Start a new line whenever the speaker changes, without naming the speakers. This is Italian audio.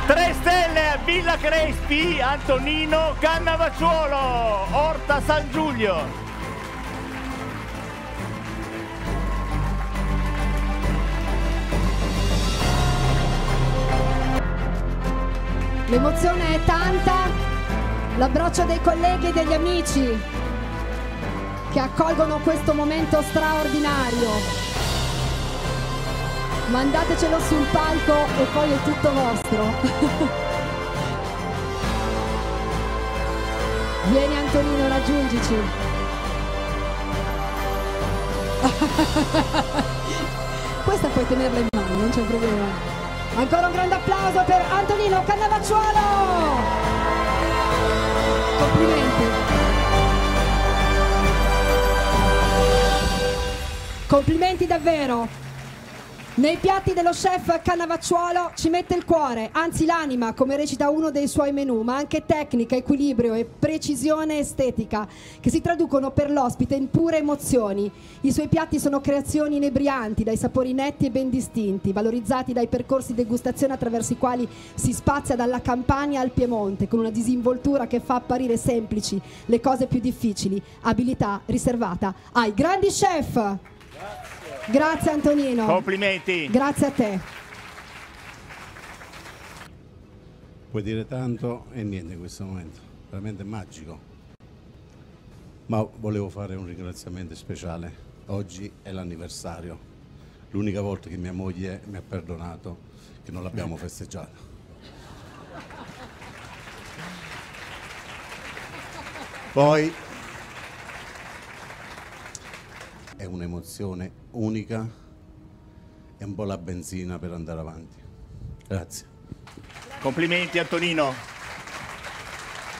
3 stelle, Villa Crespi, Antonino Cannavacciuolo, Orta San Giulio.
L'emozione è tanta, l'abbraccio dei colleghi e degli amici che accolgono questo momento straordinario. Mandatecelo sul palco e poi è tutto vostro. Vieni Antonino, raggiungici. Questa puoi tenerla in mano, non c'è problema. Ancora un grande applauso per Antonino Cannavacciuolo! Complimenti! Complimenti davvero! Nei piatti dello chef Cannavacciuolo ci mette il cuore, anzi l'anima, come recita uno dei suoi menù, ma anche tecnica, equilibrio e precisione estetica, che si traducono per l'ospite in pure emozioni. I suoi piatti sono creazioni inebrianti, dai sapori netti e ben distinti, valorizzati dai percorsi degustazione attraverso i quali si spazia dalla Campania al Piemonte, con una disinvoltura che fa apparire semplici le cose più difficili, abilità riservata ai grandi chef. Grazie Antonino.
Complimenti.
Grazie a te.
Puoi dire tanto e niente in questo momento, veramente magico. Ma volevo fare un ringraziamento speciale. Oggi è l'anniversario. L'unica volta che mia moglie mi ha perdonato che non l'abbiamo festeggiato. Poi è un'emozione unica e un po' la benzina per andare avanti. Grazie.
Complimenti Antonino.